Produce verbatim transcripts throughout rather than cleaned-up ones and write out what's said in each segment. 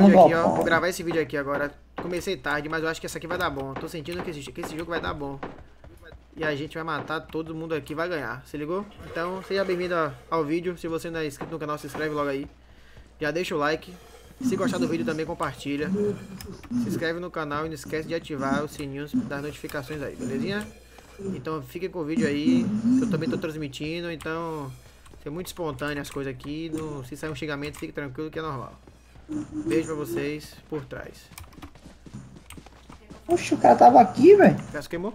vídeo aqui, ó. Vou gravar esse vídeo aqui agora. Comecei tarde, mas eu acho que essa aqui vai dar bom. Tô sentindo que esse, que esse jogo vai dar bom. E a gente vai matar todo mundo aqui, vai ganhar. Se ligou? Então, seja bem-vindo ao vídeo. Se você não é inscrito no canal, se inscreve logo aí. Já deixa o like. Se gostar do vídeo, também compartilha. Se inscreve no canal e não esquece de ativar os sininhos das notificações aí, belezinha? Então, fiquem com o vídeo aí. Eu também tô transmitindo, então... é muito espontâneo as coisas aqui. No, se sair um xingamento, fique tranquilo que é normal. Beijo pra vocês por trás. Oxe, o cara tava aqui, velho. Peço queimou?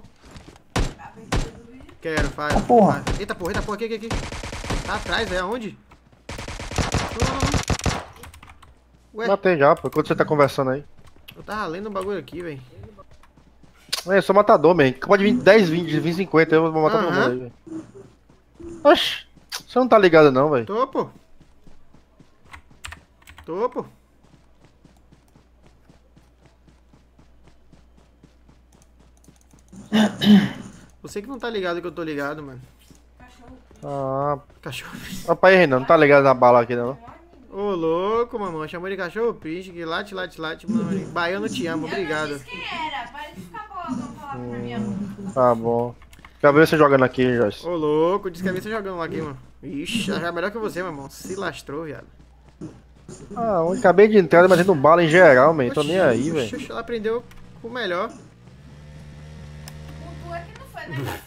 Quero, faz. Ah, porra. Faz. Eita porra, eita porra, aqui, aqui, aqui. Tá atrás, é aonde? Não, não, não. Ué, Matei já, pô. Enquanto você tá conversando aí. eu tava lendo um bagulho aqui, velho. É, eu sou matador, man. Pode vir dez, vinte, vinte, cinquenta, eu vou matar todo mundo aí, velho. Oxi, você não tá ligado não, velho. Tô, pô. Tô, pô. Você que não tá ligado que eu tô ligado, mano. Ah, Cachorro. rapaz, aí, Renan, não tá ligado na bala aqui não. Ô, louco, mamãe. Chamou de cachorro pinche, que late, late, late, mamãe. Baiano te amo, obrigado. Eu não disse quem era, para de ficar boa, não falar pra minha mãe. Tá bom. Quero ver você jogando aqui, Joyce. Ô, louco, disse que ia ver você jogando lá aqui, mano. Ixi, já é melhor que você, meu irmão. Se lastrou, viado. Ah, eu acabei de entrar, mas tendo bala em geral, man. Tô nem aí, velho. Oxi, ela aprendeu o melhor. O tu é que não foi, né?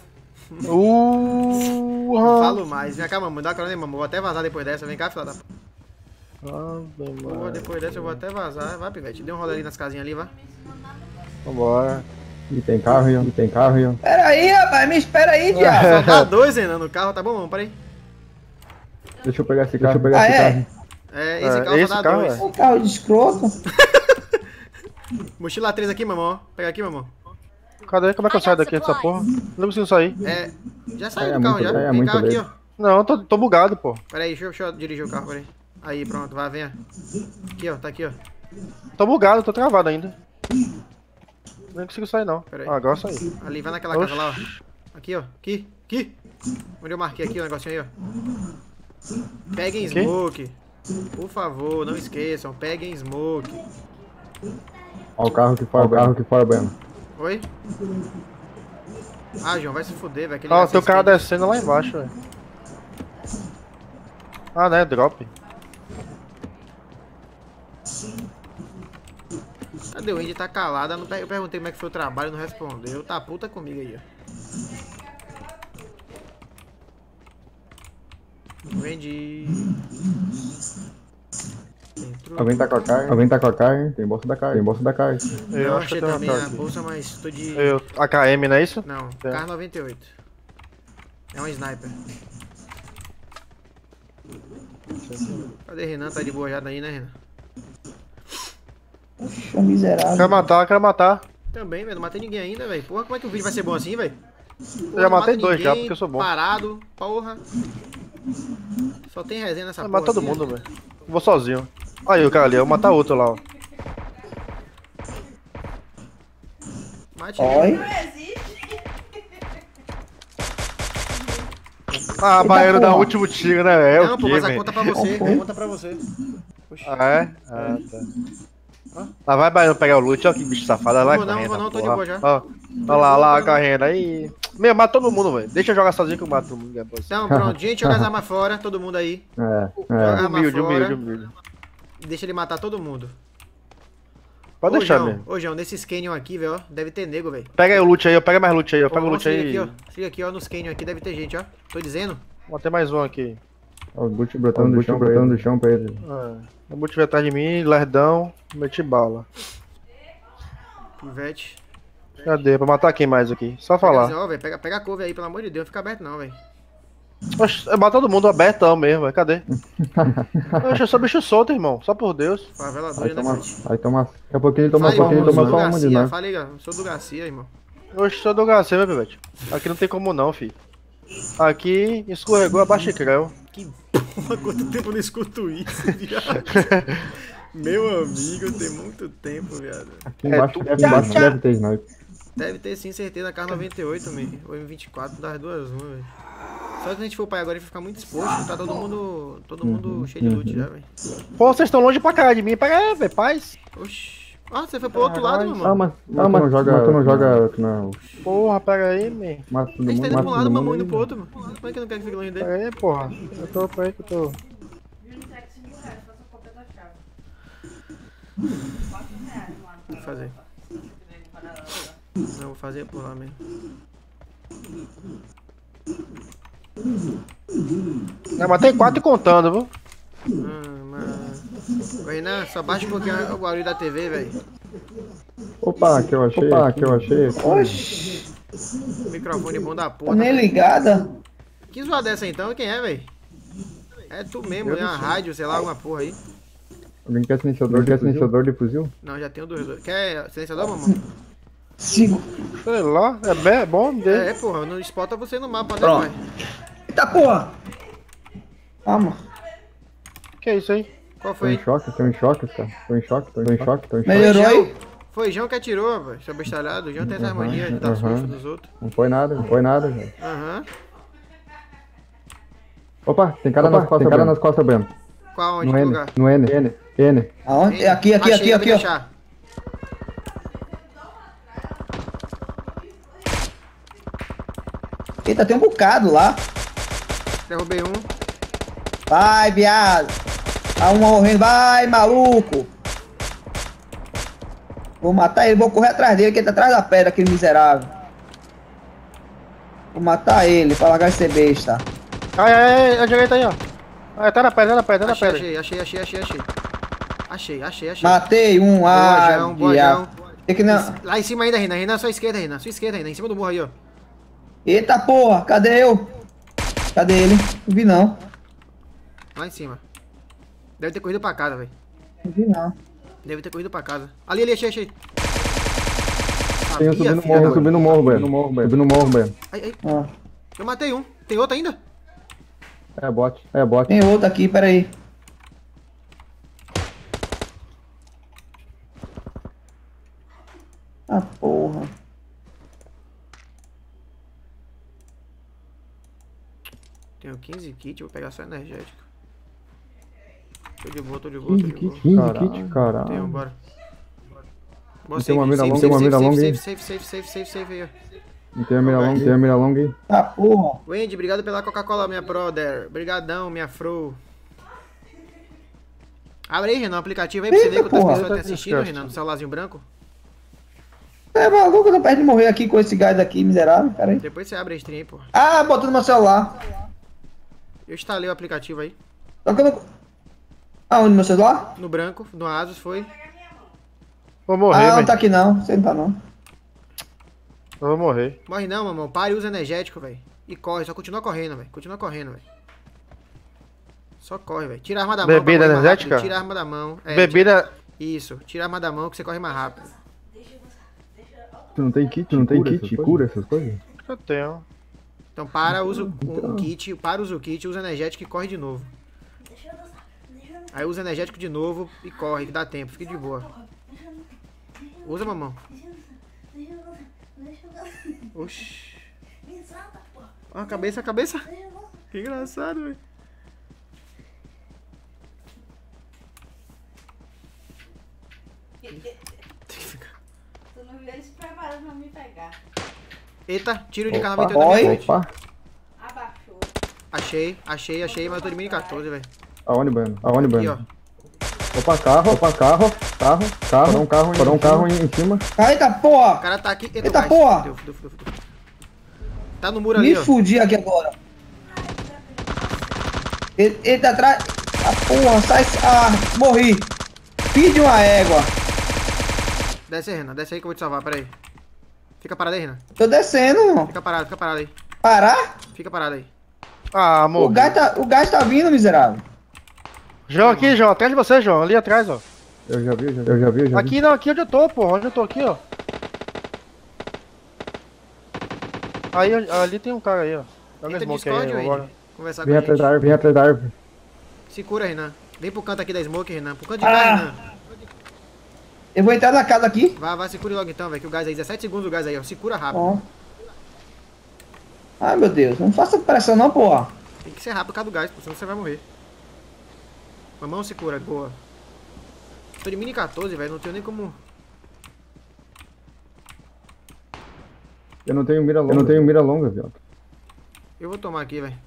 Uh, Não falo mais. Vem cá, mamãe. Dá uma carona aí, mamãe. Vou até vazar depois dessa. Vem cá, filha da... ah, Porra, depois dessa eu vou até vazar. Vai, pivete. Dê um rolê ali nas casinhas ali, vá. vambora. E tem carro, Ian? E tem carro, Ian? Pera aí, rapaz. Me espera aí, diabo. Só tá dois, Renan, no carro. Tá bom, vamos, peraí. Deixa eu pegar esse carro. Deixa eu pegar Ah, esse é? carro. É, esse É, carro esse só dá carro, dois. é? O carro de escroto. Mochila três aqui, mamão. Pega aqui, mamão. Cadê? Como é que eu saio daqui dessa porra? Não consigo sair. É. Já É, saiu é do carro muito- já. é, é Vem muito cá aqui, leve. ó. Não, tô, tô bugado, pô. Pera aí, deixa eu, deixa eu dirigir o carro, peraí. Aí, pronto, vai, venha. Aqui, ó, tá aqui, ó. Tô bugado, tô travado ainda. Não consigo sair não. Pera aí. Ah, agora eu saí. Ali, vai naquela casa lá, ó. Aqui, ó. Aqui, aqui. Onde eu marquei aqui o negocinho aí, ó. Peguem Aqui? smoke. Por favor, não esqueçam. Peguem smoke. Ó o carro que fora, o carro que fora, Bueno. Oi? Ah, João, vai se fuder, velho. aquele Ah, negócio tem o cara esquenta. descendo lá embaixo, velho. Ah, né? Drop. Cadê o Indy? Tá calado. Eu não per- eu perguntei como é que foi o trabalho, não respondeu. Tá puta comigo aí, ó. O Indy. Entrou. Alguém tá com a carne? Alguém tá com a carne? Tem bolsa da carne. Tem bolsa da carne. Eu Eu acho que achei tem uma também cara a aqui. bolsa, mas tô de... Eu, A K M, não é isso? Não, É. Kar noventa e oito. É um sniper. Cadê Renan? Tá de boa já daí, né, Renan? Poxa, miserável. Quero matar, quero matar. Também, velho. Não matei ninguém ainda, velho. Porra, como é que o vídeo vai ser bom assim, velho? Eu já matei dois já, porque eu sou bom. Parado, porra. Só tem resenha nessa Eu porra. mato todo aqui. mundo, velho. Vou sozinho. Aí o cara ali, eu vou matar outro lá, ó. Mate Oi. ele. Não existe. Ah, Eita, baiano dá o porra. último tiro, né, velho? É Não, o pô, quê, mas a velho? conta pra você. Qual foi? A conta pra você. Oxi. Ah, é? Ah, tá. Lá vai baiano pegar o loot, ó que bicho safado, lá vai Vou não, correndo. vou não, tô de porra. boa já. Ó, ó lá, ó lá, correndo aí. Meu, mata todo mundo, velho. Deixa eu jogar sozinho que eu mato todo mundo. que é possível. Então, pronto. Gente, joga as armas fora. Todo mundo aí. É, Joga é. a arma Humilde, fora. humilde, humilde. Deixa ele matar todo mundo. Pode Ô, deixar João, mesmo. Ô, João, nesses canyon aqui, velho, ó, deve ter nego, velho. Pega aí o loot aí, ó. Pega mais loot aí, ó. Pega Ó, o ó, loot se liga aí. aqui, ó. Se liga aqui, ó, nos canyon aqui deve ter gente, ó. Tô dizendo. Vou ter mais um aqui. Ó, os boot brotando do chão, brotando do chão pra ele. Ah, o boot veio atrás de mim, lerdão, meti bala. Pivete. Cadê? Pra matar quem mais aqui? Só Pega, falar. ó, velho, pega, pega a couve aí, pelo amor de Deus. Não fica aberto não, velho. Oxe, eu mato todo mundo abertão mesmo, velho. Cadê? Oxe, eu sou bicho solto, irmão. Só por Deus. Favela Aí doida, né, toma, Fred? aí toma. Daqui a pouquinho ele toma Fala, só, irmão, ele eu sou toma do só uma de Garcia, nós. fala aí, eu sou do Garcia, irmão. Oxe, sou do H C, meu pivete. Aqui não tem como não, fi. Aqui escorregou abaixo de creu. Que porra, quanto tempo eu não escuto isso, viado. Meu amigo, tem muito tempo, viado. Aqui embaixo, tu- deve, embaixo deve ter sniper. Deve ter sim, certeza, K noventa e oito, man. Ou M vinte e quatro, das duas uma, velho. Só que a gente for pra aí agora, ele vai ficar muito exposto. Tá todo mundo. Todo mundo cheio de loot já, velho. Pô, vocês estão longe pra caralho de mim. Pega aí, velho, paz. Oxi. Ah, você foi pro outro lado, meu Ah, mano. mas, ah, mas, tu não joga, mas tu não joga, não. Porra, pega aí, man. Mata todo A gente tá mundo, indo mata pra um lado, todo mamão mundo indo aí. pro outro, mano. Como é que eu não quero que fique longe dele? Pega aí, porra. Eu tô, pera aí que eu tô. Júnior, entrega cinco reais, faça a cópia da chave. quatro reais lá. Vou fazer. Não, vou fazer por lá mesmo. Não, mas tem quatro contando, viu? Ah, mas... Ô, Renan, só baixa um pouquinho o barulho da T V, velho. Opa, que eu achei. Opa, que eu achei. Oxi, Microfone bom da tá porra. nem ligada. Que zoada dessa então? Quem é, velho? É tu mesmo, é uma rádio, sei lá, alguma porra aí. Alguém quer silenciador, quer silenciador de fuzil? Não, já tenho dois. Quer silenciador, mamão? Cinco. Sei lá, é, bem, é bom dele. É, porra, não espota você no mapa, né, Pronto. pai? Eita porra. Calma. Que é isso aí? Qual Tô foi? em choque, tô em choque, cara. Tô em choque, tô em choque, tô em choque. Melhorou aí? Foi João que atirou, velho. Seu bestalhado. O João tem essa Uhum, mania de dar uhum. susto nos outros. Não foi nada, não foi nada, velho. Aham. Opa, tem cara nas costas, tem cara nas costas, Breno. Qual onde? No Que N, lugar? no N, N, N. Aonde? É aqui, aqui, Achei, aqui, eu aqui, vou ó. deixar. Eita, tem um bocado lá. Derrubei um. Vai, viado. Tá um morrendo. Vai, maluco. Vou matar ele, vou correr atrás dele, que ele tá atrás da pedra, aquele miserável. Vou matar ele, pra largar de ser besta. Ai, ai, ai, a direita aí, ó. Ah, tá na pedra, tá na pedra, tá na Achei, pedra. achei, achei, achei, achei, achei. Achei, achei, achei. Matei um, Boa, ah, João, boa, viado. João. Tem que não... Lá em cima ainda, Renan. Renan, sua esquerda, Renan. Sua esquerda, Renan. Em cima do morro aí, ó. Eita porra, cadê eu? Cadê ele? Não vi não. Lá em cima. Deve ter corrido pra casa, velho. Não vi não. Deve ter corrido pra casa. Ali, ali, achei, achei. Tem um Sabia, subindo no filha morro, da- subindo no morro, Breno. Subindo no morro, Breno. Subindo no morro, Breno. Ai, ai. Ó, Eu matei um. Tem outro ainda? É bot, é bot. tem outro aqui, peraí. Ah, porra. Tenho quinze kits, vou pegar só energético. Tô de boa, tô de boa, tô quinze de boa. kit, quinze kit, Tenho, caralho. bora. Bora, Tem uma mira safe, longa, safe, tem uma mira safe, longa safe, aí. safe, safe, safe, safe, safe aí, ó. Não tem a mira longa, tem a mira longa aí. Ah, porra. Wendy, obrigado pela Coca-Cola, minha brother. Obrigadão, minha fro. Abre aí, Renan, o aplicativo aí pra você Eita, ver quantas porra. pessoas estão assistindo, Renan, no celularzinho branco. É maluco, eu tô perto de morrer aqui com esse gás aqui, miserável. Peraí. Depois você abre a stream aí, pô. Ah, botou no meu celular. Eu instalei o aplicativo aí. Só que eu não... Aonde, no meu celular? No branco, no Asus, foi. Vou morrer, Ah, não velho. tá aqui não. Você não tá não. Eu vou morrer. Morre não, mamão. Pare e usa energético, velho. E corre, só continua correndo, velho. Continua correndo, velho. Só corre, velho. Tira a arma da mão. Bebida pra correr mais energética? rápido. Tira a arma da mão. É, Bebida. Isso. Tira a arma da mão que você corre mais rápido. Tu não tem kit, tu não tem kit, cura essas coisas? Eu tenho. Então para, usa o, o kit. Para, usa o kit, usa energético e corre de novo. Aí usa energético de novo e corre, que dá tempo. Fica de boa. Usa, mamão. Oxi. Ó, a cabeça, a cabeça. Que engraçado, velho. Tu não viu eles se preparando pra me pegar. Eita, tiro de Opa, carro na minha frente. Opa, Abaixou. Achei, achei, achei, mas eu tô de mini quatorze, velho. aonde, Breno? Aonde, Aqui, ó. Breno? Opa, carro, opa, carro, carro, carro, parou um carro, parou um carro em cima. Eita O porra. cara tá aqui. Eita, gás. porra! Fudeu, fudeu, fudeu, fudeu. Tá no muro Me ali, ó. fudi aqui agora. Ele, ele tá atrás. Ah, porra, sai. Ah, morri. Pide uma égua. Desce aí, Renan. Desce aí que eu vou te salvar, pera aí. Fica parado aí, Renan. Tô descendo, mano. Fica parado, fica parado aí. Parar? Fica parado aí. Ah, O amor. gás, tá, o gás tá vindo, miserável. João aqui, João. Atrás de você, João. Ali atrás, ó. Eu já vi, eu já vi, eu já vi. Eu já vi. Aqui não, aqui onde eu tô, porra. Onde eu tô aqui, ó. Aí, ali tem um cara aí, ó. Joga Entra no smoke aí Discord, agora. Wendy. Conversar com Vem a atrás gente. da árvore, vem atrás da árvore. Se cura, Renan. Vem pro canto aqui da smoke, Renan. Pro canto de cá, Ah. Renan. Eu vou entrar na casa aqui. Vai, vai, se cure logo então, velho. Que o gás aí, dezessete segundos o gás aí, ó. Se cura rápido. Ó. Ai, meu Deus. Não faça pressão não, porra. Tem que ser rápido por causa do gás, pô, senão você vai morrer. Mamão se cura, boa. Tô de mini quatorze, velho, não tenho nem como... Eu não tenho mira longa. Eu não tenho mira longa, viado. Eu vou tomar aqui, velho.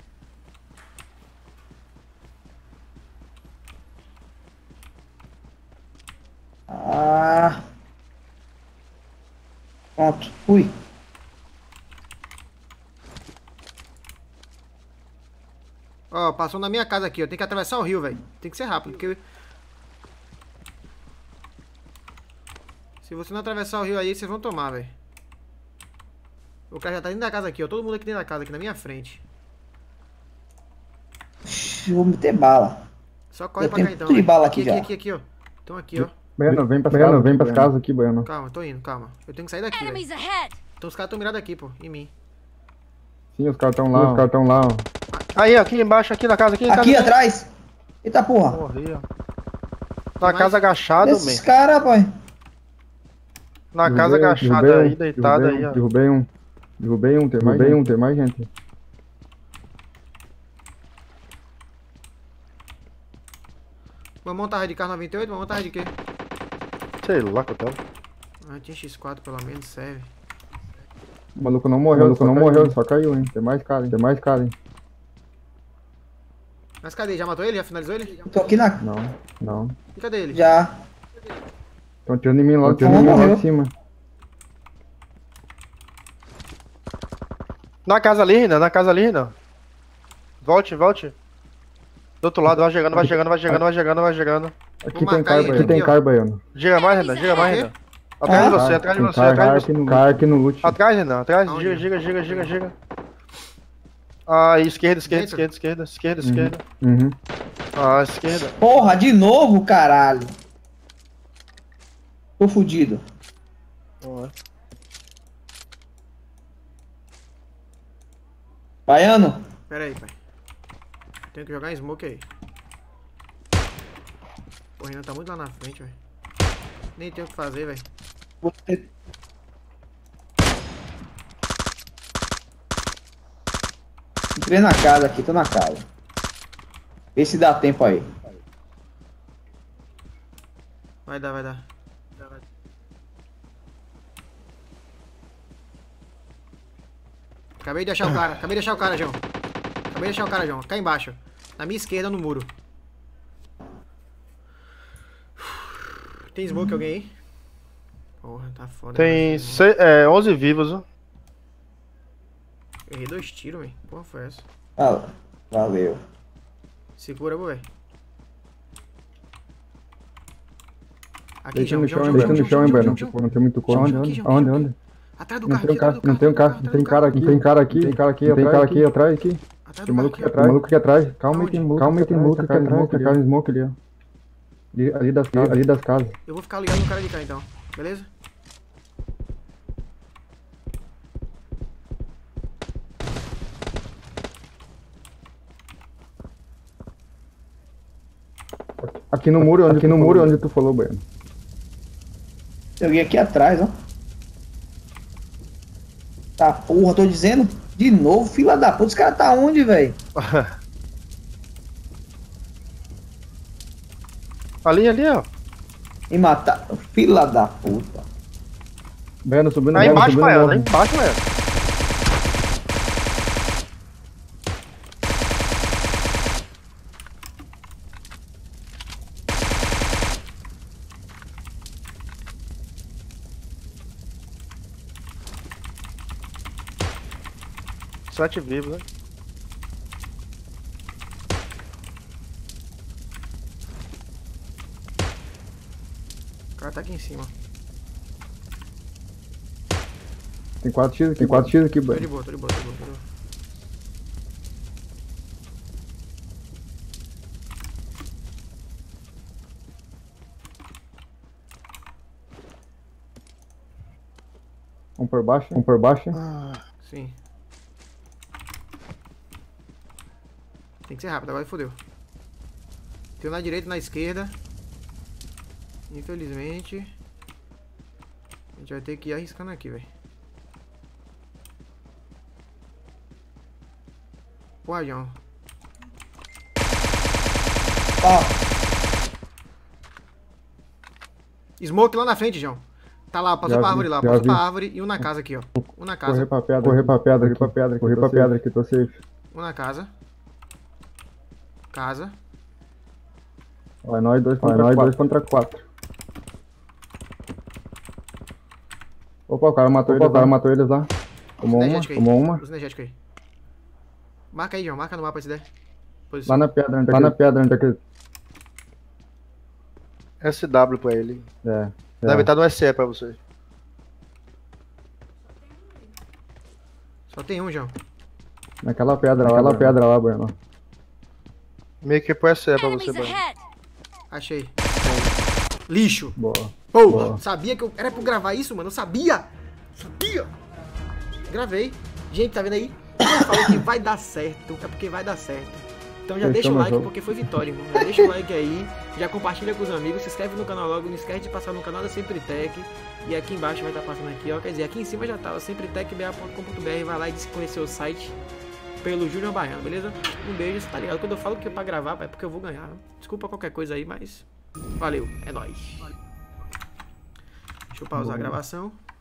Ah. Pronto, fui. Ó, passou na minha casa aqui, ó. Tem que atravessar o rio, velho. Tem que ser rápido, porque... Se você não atravessar o rio aí, vocês vão tomar, velho. O cara já tá dentro da casa aqui, ó. Todo mundo aqui dentro da casa, aqui na minha frente. Vou meter bala. Só corre Eu pra tenho cá então. tudo de velho. bala aqui, aqui aqui, já. aqui, aqui, ó. Estão aqui, ó. Baiano, vem pras casas, vem pras casas aqui, Baiano. Calma, tô indo, calma. Eu tenho que sair daqui, velho. Enemies ahead! Então os caras estão mirados aqui, pô. Em mim. Sim, os caras tão lá, os caras tão lá, ó. Aí, aqui embaixo, aqui na casa, aqui na Aqui casa. atrás. Eita porra. Morri, ó. Na mais? casa agachado, Esses man. caras, pai. Na Derrubei casa um, agachada derrubei um, aí, deitada derrubei aí, um, ó. Derrubei um. Derrubei um, tem mais derrubei um, tem mais gente. Mamão tava de carro noventa e oito, mamão tava de quê? Sei lá que eu tava. Ah, tinha X quatro pelo menos, serve. O maluco não morreu, o maluco não morreu, só caiu, hein. Tem mais cara, hein. Tem mais cara, hein. Mas cadê? Já matou ele? Já finalizou ele? Tô aqui na... Não, não. E cadê ele? Já. Estão tirando em mim lá, tirando Não em mim lá morreu. de cima. Na casa ali, Renan, na casa ali, Renan. Volte, volte. Do outro lado, vai chegando, vai chegando, vai chegando, vai chegando, vai chegando. Aqui Vou tem marcar car, ele aqui aqui, tem ó. car, Baiano. Gira mais, Renan, gira mais, Quê? Renan. Atrás de Ah? você, atrás de Tem você, car, atrás car de aqui você. no, car aqui no loot. Atrás, Renan, atrás. Aonde? Gira, gira, gira, gira, gira. Ah, esquerda, esquerda, Dentro? esquerda, esquerda, esquerda, esquerda. Uhum. Ah, esquerda. Porra, de novo, caralho. Tô fudido. Ó. Baiano. Pera aí, pai. Tenho que jogar em smoke aí. O Renan tá muito lá na frente, velho. Nem tem o que fazer, velho. Você... Entrei na casa aqui, tô na casa. Vê se dá tempo aí. Vai dar, vai dar. Vai dar. Acabei de achar o cara, acabei de achar o cara, João. Acabei de achar o cara, João. Cá embaixo. Na minha esquerda, no muro. Tem smoke alguém aí? Porra, tá foda. Tem né? se- é, onze vivos, ó. Errei dois tiros, velho. Porra, foi essa? Ah, valeu. Segura, vou ver. Aqui, Deixa João, no João, chão, João, deixa João, no chão, João, hein, João, Baiano. João, Tipo, não tem muito cor. João, Onde, João, onde? João, Onde, João. onde? Atrás do Não carro, tem um aqui, atrás cara, do não tem um cara, atrás não do tem carro, cara aqui, atrás tem do cara aqui, tem cara aqui, tem cara aqui atrás aqui. Atrás Tem do maluco carro aqui aqui, atrás, ó. maluco aqui atrás. Calma aí, Aonde? tem maluco. Calma aí, tem maluco aqui atrás, tá caindo smoke ali, ó. Ali, ali das casas, ali das casas. Eu vou ficar ligado no cara de cá, então. Beleza? Aqui no muro, onde, aqui no muro onde tu falou, Baiano. Eu vi aqui atrás, ó. Tá porra, tô dizendo. De novo, fila da puta. Os caras tá onde, velho? Ali, ali, ó. Me matar. Fila da puta. Baiano subindo, Aí Baiano embaixo, subindo Baiano, morro. aí embaixo, Baiano. Sete vivos, né? O cara tá aqui em cima. Tem quatro x aqui, tem quatro x aqui, Tô de Baiano. boa, tô de boa, tô de boa, tô de boa. Um por baixo, um por baixo. Sim. Tem que ser rápido, agora fodeu. Tem um na direita e na esquerda. Infelizmente. A gente vai ter que ir arriscando aqui, velho. Porra, João. Ó, Smoke lá na frente, João. Tá lá, passou Já pra vi, árvore lá, já passou vi. pra árvore e um na casa aqui, ó. Um na casa. Correr pra pedra, correr pra pedra, correr pra pedra, correr pra pedra aqui, tô safe. Um na casa. Casa. Vai nós dois contra nós dois contra quatro. Opa, o cara matou eles, o cara matou eles lá. Tomou uma, Energético aí. tomou uma. Os energéticos aí. Marca aí, João. Marca no mapa esse daí. Posição. Lá na pedra, onde lá na pedra, onde aquele. S W pra ele. É. Deve é. estar no S E pra você. Só tem um, João. Naquela pedra, naquela pedra lá, Bueno. Meio que pro S E pra você, Enemies Bueno. ahead! Achei. Lixo. Boa. Pô, Boa. sabia que eu... Era pra eu gravar isso, mano? Eu sabia. Sabia. Gravei. Gente, tá vendo aí? Quem falou que vai dar certo, é porque vai dar certo. Então já Fechou deixa o no like jogo. porque foi vitória, irmão. Já deixa o like aí, já compartilha com os amigos, se inscreve no canal logo, não esquece de passar no canal da Sempretec. E aqui embaixo vai estar passando aqui, ó. Quer dizer, aqui em cima já tá, sempretec b a ponto com ponto b r. Vai lá e conhecer o site pelo Júnior Baiano, beleza? Um beijo, você tá ligado? Quando eu falo que é pra gravar, é porque eu vou ganhar. Desculpa qualquer coisa aí, mas valeu, é nóis. Deixa eu pausar a gravação.